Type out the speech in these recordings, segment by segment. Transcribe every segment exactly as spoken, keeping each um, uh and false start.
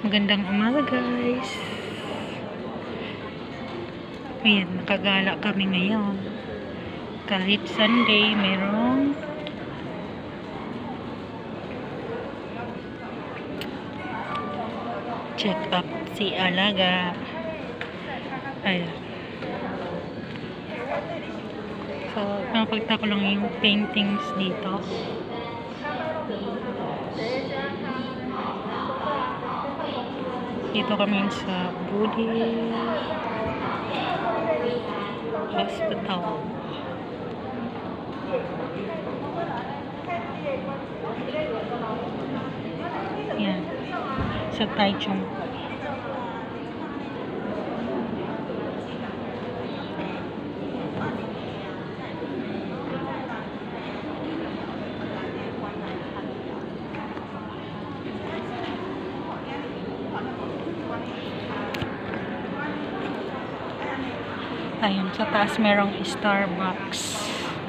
Magandang umaga guys. Ayan, nakagala kami ngayon. Kahit Sunday, merong check up si Alaga. Ayan. So, napagta ko lang yung paintings dito. Dito kami sa Budi Hospital. Yan. Sa Taichung. Ayun, sa taas merong Starbucks.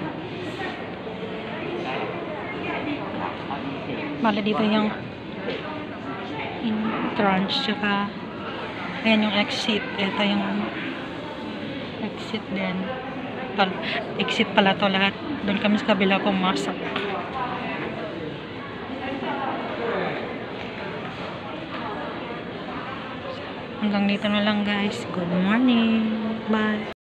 Mala dito yung entrance, tsaka ayan yung exit. Ito yung exit din. Pal exit pala to lahat. Doon kami sa kabila pumasok. Hanggang dito na lang guys. Good morning. Bye.